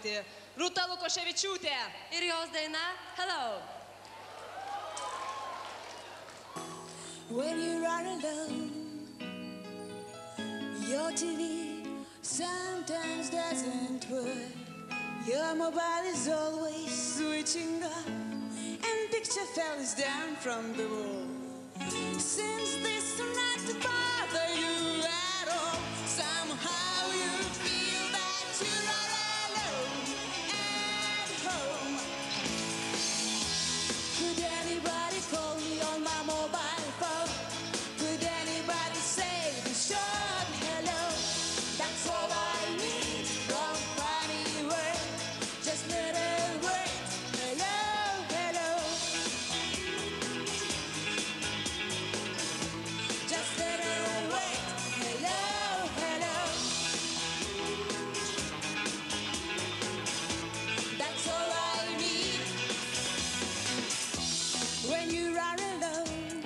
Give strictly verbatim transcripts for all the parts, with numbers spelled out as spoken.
dainuoti Rūta Lukoševičiūtė ir jos daina Hello. When you are alone, your T V sometimes doesn't work. Your mobile is always switching off, and picture falls down from the wall. Since this not to bother you at all, somehow you feel that you're all alone at home. Could anybody call me on my mobile phone? Could anybody say the short hello? That's all I need from funny word, just little word, hello, hello. Just little word, hello, hello. That's all I need. When you are alone,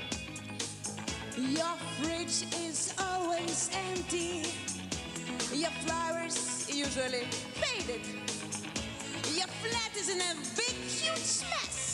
your fridge is always empty. Your flowers usually faded. Your flat is in a big, huge mess.